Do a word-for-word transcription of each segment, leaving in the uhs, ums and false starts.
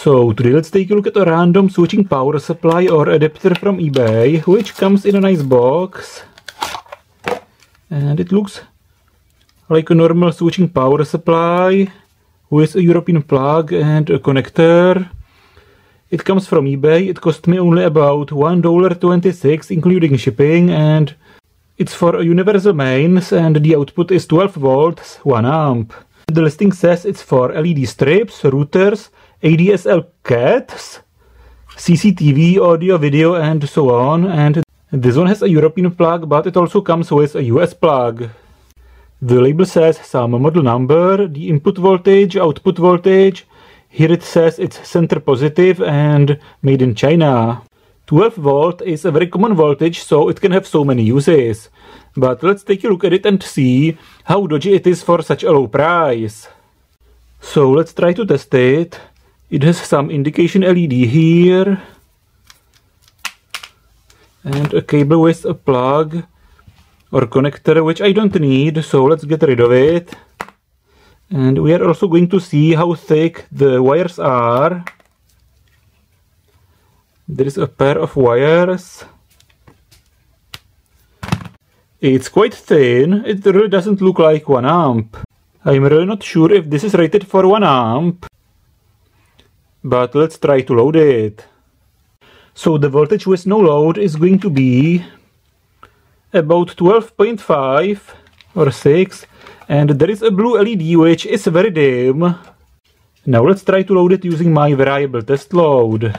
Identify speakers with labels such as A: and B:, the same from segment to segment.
A: So today let's take a look at a random switching power supply or adapter from eBay, which comes in a nice box. And it looks like a normal switching power supply with a European plug and a connector. It comes from eBay. It cost me only about one dollar twenty-six including shipping, and it's for a universal mains, and the output is twelve volts, one amp. The listing says it's for L E D strips, routers, A D S L cats, C C T V, audio, video, and so on. And this one has a European plug, but it also comes with a U S plug. The label says some model number, the input voltage, output voltage. Here it says it's center positive and made in China. twelve volt is a very common voltage, so it can have so many uses. But let's take a look at it and see how dodgy it is for such a low price. So let's try to test it. It has some indication L E D here. And a cable with a plug or connector, which I don't need, so let's get rid of it. And we are also going to see how thick the wires are. There is a pair of wires. It's quite thin. It really doesn't look like one amp. I'm really not sure if this is rated for one amp. But let's try to load it. So the voltage with no load is going to be about twelve point five or six, and there is a blue L E D which is very dim. Now let's try to load it using my variable test load.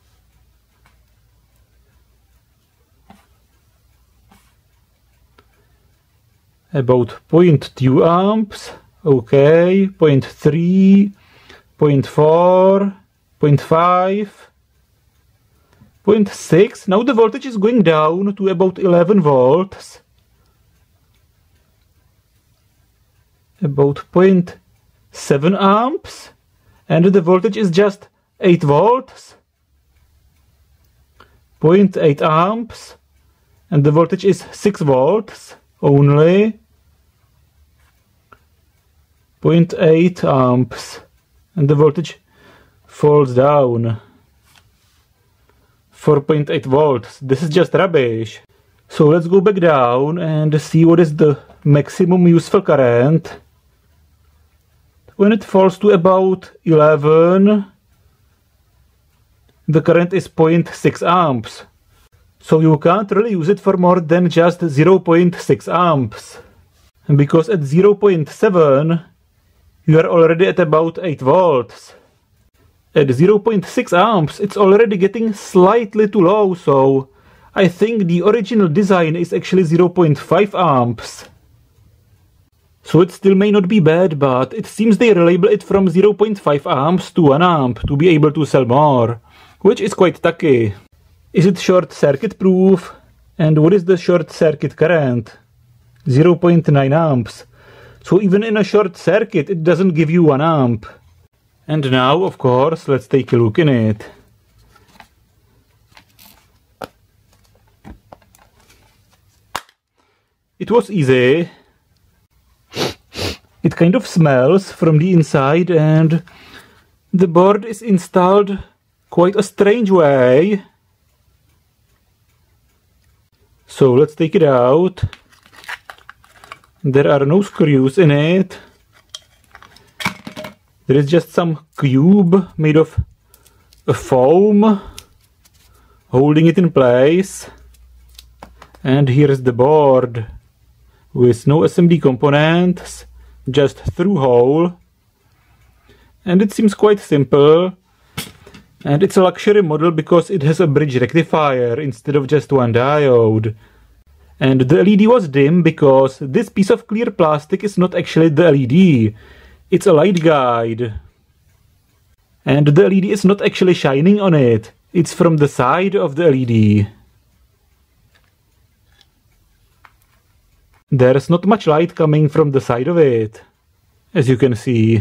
A: About zero point two amps, okay, zero point three, zero point four, zero point five, zero point six. Now the voltage is going down to about eleven volts. About zero point seven amps, and the voltage is just eight volts. zero point eight amps, and the voltage is six volts only. zero point eight amps, and the voltage falls down. four point eight volts. This is just rubbish. So let's go back down and see what is the maximum useful current. When it falls to about eleven, the current is zero point six amps. So you can't really use it for more than just zero point six amps. Because at zero point seven, you are already at about eight volts. At zero point six amps, it's already getting slightly too low, so I think the original design is actually zero point five amps. So it still may not be bad, but it seems they relabel it from zero point five amps to one amp to be able to sell more, which is quite tacky. Is it short circuit proof? And what is the short circuit current? zero point nine amps. So even in a short circuit, it doesn't give you one amp. And now, of course, let's take a look in it. It was easy. It kind of smells from the inside, and the board is installed quite a strange way. So let's take it out. There are no screws in it. There is just some cube made of a foam holding it in place. And here is the board with no S M D components, just through hole. And it seems quite simple. And it's a luxury model because it has a bridge rectifier instead of just one diode. And the L E D was dim because this piece of clear plastic is not actually the L E D. It's a light guide. And the L E D is not actually shining on it. It's from the side of the L E D. There's not much light coming from the side of it, as you can see.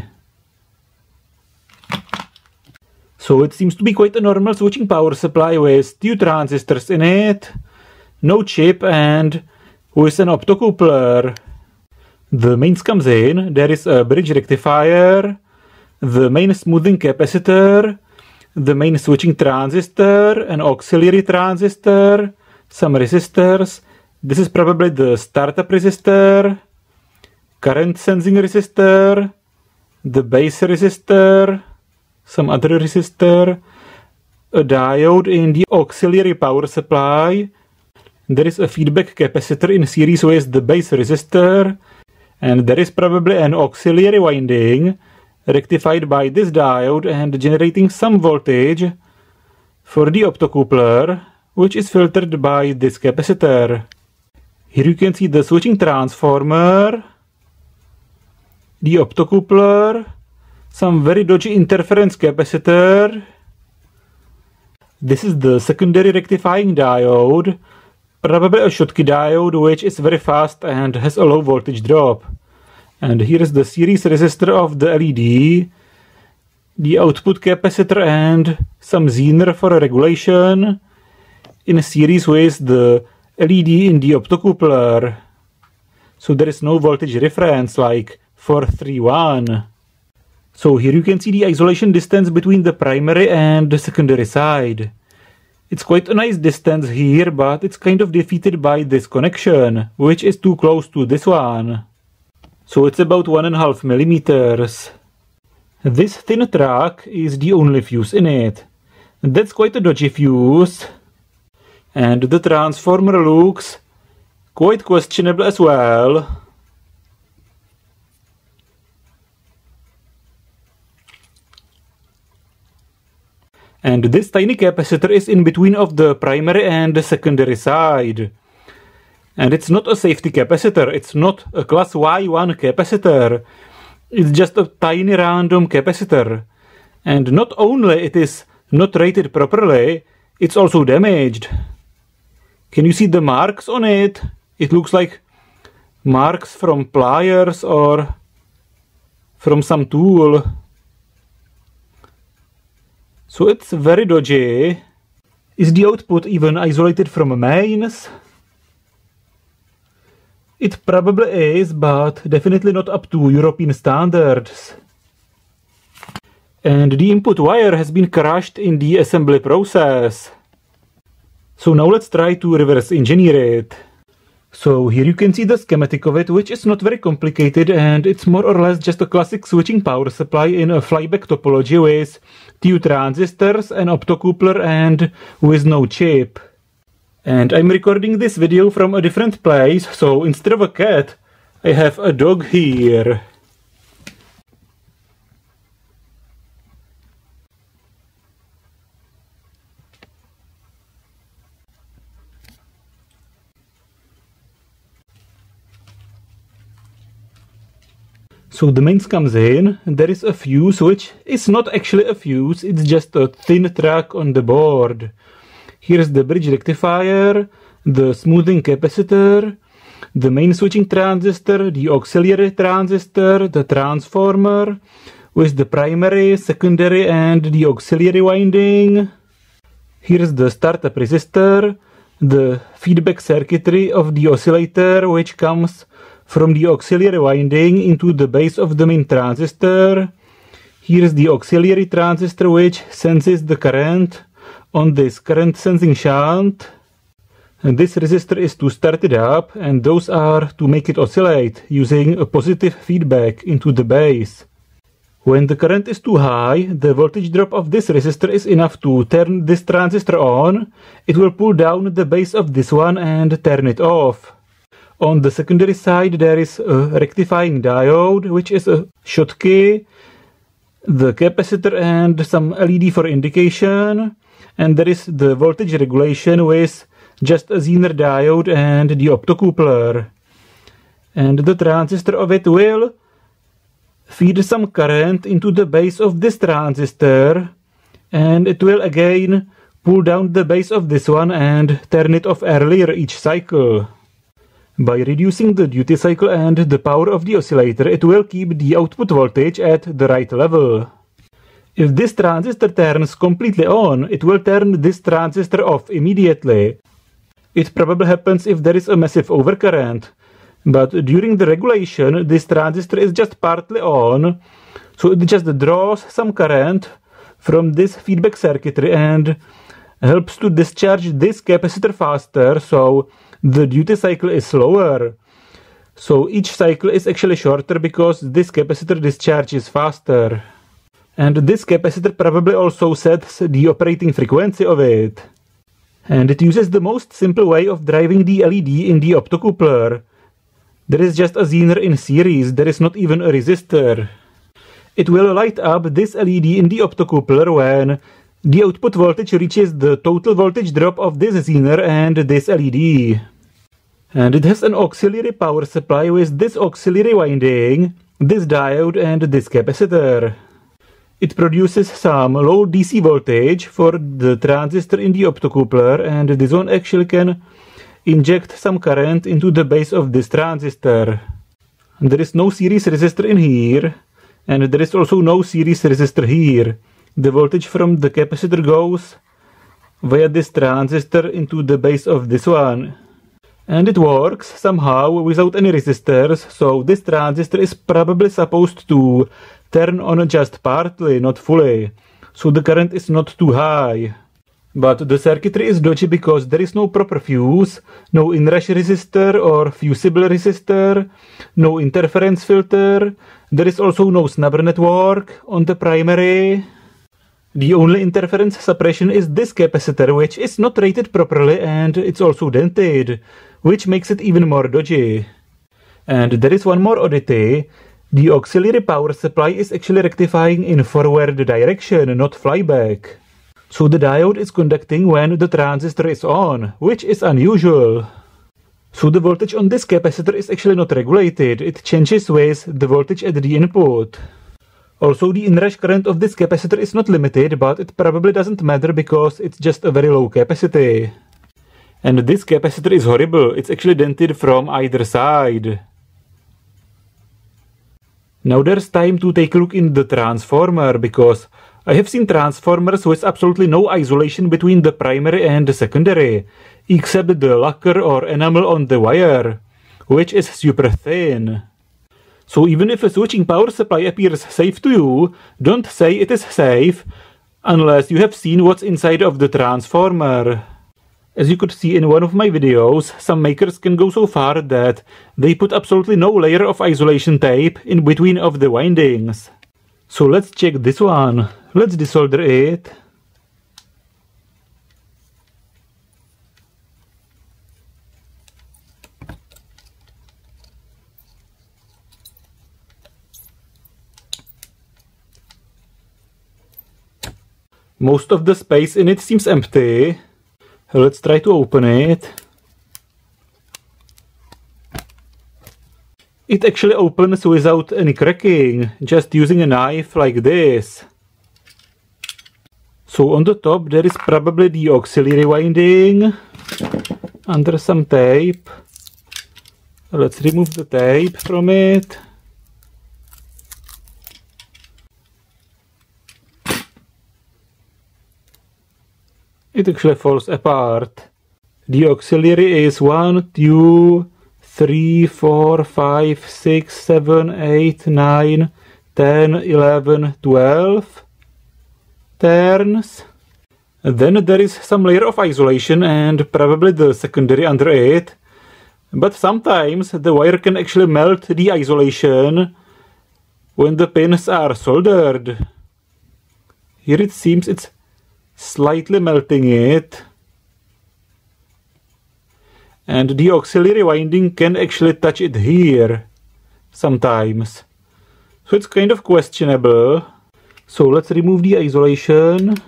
A: So it seems to be quite a normal switching power supply with two transistors in it, no chip, and with an optocoupler. The mains comes in, there is a bridge rectifier, the main smoothing capacitor, the main switching transistor, an auxiliary transistor, some resistors. This is probably the startup resistor, current sensing resistor, the base resistor, some other resistor, a diode in the auxiliary power supply. There is a feedback capacitor in series with the base resistor, and there is probably an auxiliary winding rectified by this diode and generating some voltage for the optocoupler, which is filtered by this capacitor. Here you can see the switching transformer, the optocoupler, some very dodgy interference capacitor. This is the secondary rectifying diode, probably a Schottky diode which is very fast and has a low voltage drop. And here is the series resistor of the L E D, the output capacitor and some zener for a regulation in a series with the L E D in the optocoupler. So there is no voltage reference like four three one. So here you can see the isolation distance between the primary and the secondary side. It's quite a nice distance here, but it's kind of defeated by this connection, which is too close to this one. So it's about one and a half millimeters. This thin track is the only fuse in it. That's quite a dodgy fuse. And the transformer looks quite questionable as well. And this tiny capacitor is in between of the primary and the secondary side. And it's not a safety capacitor, it's not a class Y one capacitor. It's just a tiny random capacitor. And not only it is not rated properly, it's also damaged. Can you see the marks on it? It looks like marks from pliers or from some tool. So it's very dodgy. Is the output even isolated from mains? It probably is, but definitely not up to European standards. And the input wire has been crushed in the assembly process. So now let's try to reverse engineer it. So here you can see the schematic of it, which is not very complicated, and it's more or less just a classic switching power supply in a flyback topology with two transistors, an optocoupler, and with no chip. And I'm recording this video from a different place, so instead of a cat, I have a dog here. So the mains comes in, and there is a fuse which is not actually a fuse, it's just a thin track on the board. Here is the bridge rectifier, the smoothing capacitor, the main switching transistor, the auxiliary transistor, the transformer, with the primary, secondary and the auxiliary winding. Here is the startup resistor, the feedback circuitry of the oscillator which comes from the auxiliary winding into the base of the main transistor. Here is the auxiliary transistor which senses the current on this current sensing shunt. And this resistor is to start it up, and those are to make it oscillate using a positive feedback into the base. When the current is too high, the voltage drop of this resistor is enough to turn this transistor on. It will pull down the base of this one and turn it off. On the secondary side there is a rectifying diode, which is a Schottky, the capacitor and some L E D for indication, and there is the voltage regulation with just a zener diode and the optocoupler. And the transistor of it will feed some current into the base of this transistor, and it will again pull down the base of this one and turn it off earlier each cycle. By reducing the duty cycle and the power of the oscillator, it will keep the output voltage at the right level. If this transistor turns completely on, it will turn this transistor off immediately. It probably happens if there is a massive overcurrent, but during the regulation, this transistor is just partly on, so it just draws some current from this feedback circuitry and helps to discharge this capacitor faster, so the duty cycle is slower. So each cycle is actually shorter because this capacitor discharges faster. And this capacitor probably also sets the operating frequency of it. And it uses the most simple way of driving the L E D in the optocoupler. There is just a zener in series, there is not even a resistor. It will light up this L E D in the optocoupler when the output voltage reaches the total voltage drop of this zener and this L E D. And it has an auxiliary power supply with this auxiliary winding, this diode and this capacitor. It produces some low D C voltage for the transistor in the optocoupler, and this one actually can inject some current into the base of this transistor. There is no series resistor in here, and there is also no series resistor here. The voltage from the capacitor goes via this transistor into the base of this one. And it works somehow without any resistors, so this transistor is probably supposed to turn on just partly, not fully, so the current is not too high. But the circuitry is dodgy because there is no proper fuse, no inrush resistor or fusible resistor, no interference filter, there is also no snubber network on the primary. The only interference suppression is this capacitor, which is not rated properly and it's also dented, which makes it even more dodgy. And there is one more oddity. The auxiliary power supply is actually rectifying in forward direction, not flyback. So the diode is conducting when the transistor is on, which is unusual. So the voltage on this capacitor is actually not regulated, it changes with the voltage at the input. Also, the inrush current of this capacitor is not limited, but it probably doesn't matter because it's just a very low capacity. And this capacitor is horrible, it's actually dented from either side. Now there's time to take a look in the transformer, because I have seen transformers with absolutely no isolation between the primary and the secondary, except the lacquer or enamel on the wire, which is super thin. So even if a switching power supply appears safe to you, don't say it is safe, unless you have seen what's inside of the transformer. As you could see in one of my videos, some makers can go so far that they put absolutely no layer of isolation tape in between of the windings. So let's check this one. Let's desolder it. Most of the space in it seems empty. Let's try to open it. It actually opens without any cracking, just using a knife like this. So on the top there is probably the auxiliary winding under some tape. Let's remove the tape from it. It actually falls apart. The auxiliary is one, two, three, four, five, six, seven, eight, nine, ten, eleven, twelve turns. And then there is some layer of isolation and probably the secondary under it. But sometimes the wire can actually melt the isolation when the pins are soldered. Here it seems it's slightly melting it. And the auxiliary winding can actually touch it here sometimes. So it's kind of questionable. So let's remove the isolation.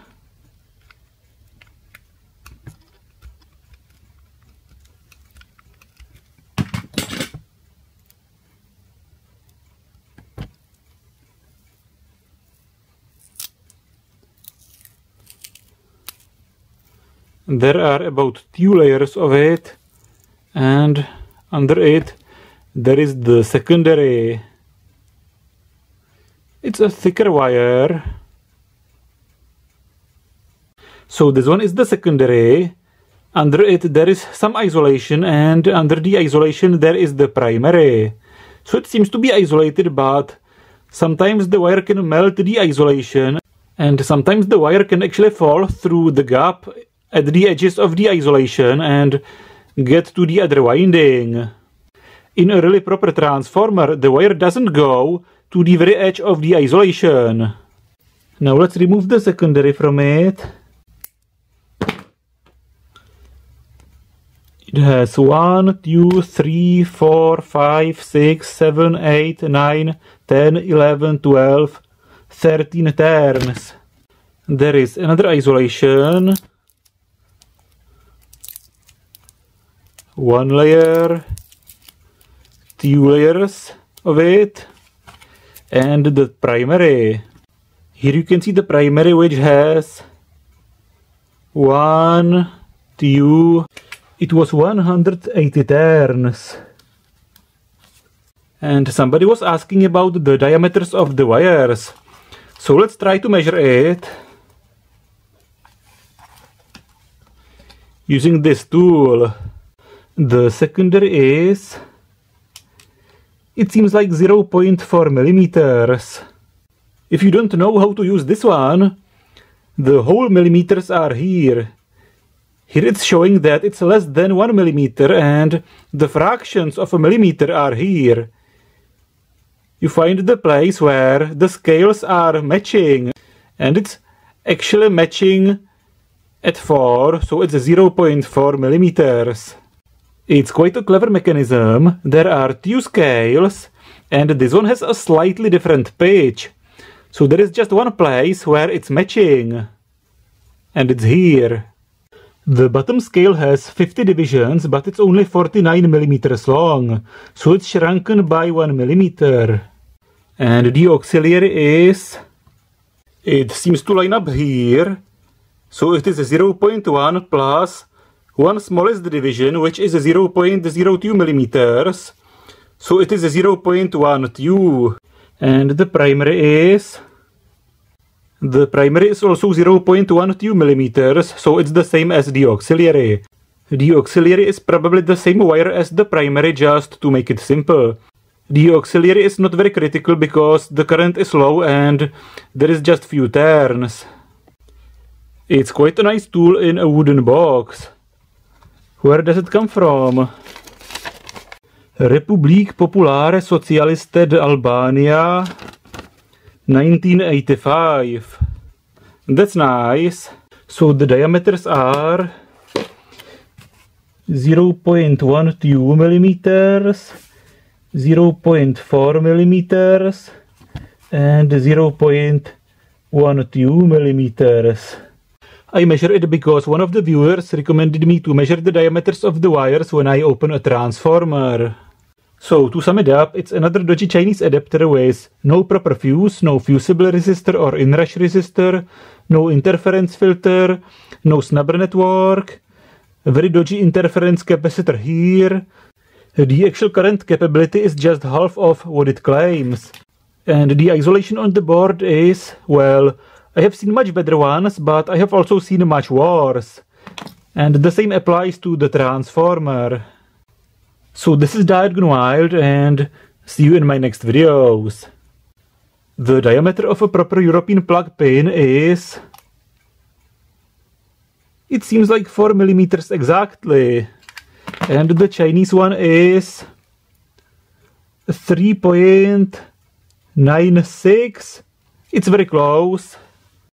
A: There are about two layers of it, and under it there is the secondary. It's a thicker wire. So this one is the secondary. Under it there is some isolation, and under the isolation there is the primary. So it seems to be isolated, but sometimes the wire can melt the isolation And sometimes the wire can actually fall through the gap at the edges of the isolation and get to the other winding. In a really proper transformer, the wire doesn't go to the very edge of the isolation. Now let's remove the secondary from it. It has one, two, three, four, five, six, seven, eight, nine, ten, eleven, twelve, thirteen turns. There is another isolation. One layer, two layers of it, and the primary. Here you can see the primary, which has one, two, it was one hundred eighty turns. And somebody was asking about the diameters of the wires. So let's try to measure it using this tool. The secondary is, it seems like zero point four millimeters. If you don't know how to use this one, the whole millimeters are here. Here it's showing that it's less than one millimeter and the fractions of a millimeter are here. You find the place where the scales are matching, and it's actually matching at four, so it's zero point four millimeters. It's quite a clever mechanism. There are two scales, and this one has a slightly different pitch. So there is just one place where it's matching, and it's here. The bottom scale has fifty divisions, but it's only forty-nine millimeters long, so it's shrunken by one millimeter. And the auxiliary is, it seems to line up here, so it is zero point one plus one smallest division, which is zero point zero two millimeters, so it is zero point one two. And the primary is, the primary is also zero point one two millimeters, so it's the same as the auxiliary. The auxiliary is probably the same wire as the primary, just to make it simple. The auxiliary is not very critical because the current is low and there is just few turns. It's quite a nice tool in a wooden box. Where does it come from? Republique Populare Socialiste de Albania, nineteen eighty-five. That's nice. So the diameters are zero point one two millimeters, zero point four millimeters, and zero point one two millimeters. I measure it because one of the viewers recommended me to measure the diameters of the wires when I open a transformer. So, to sum it up, it's another dodgy Chinese adapter with no proper fuse, no fusible resistor or inrush resistor, no interference filter, no snubber network, a very dodgy interference capacitor here. The actual current capability is just half of what it claims. And the isolation on the board is, well, I have seen much better ones, but I have also seen much worse. And the same applies to the transformer. So this is Diode Wild, and see you in my next videos. The diameter of a proper European plug pin is, it seems like four millimeters exactly. And the Chinese one is three point nine six. It's very close.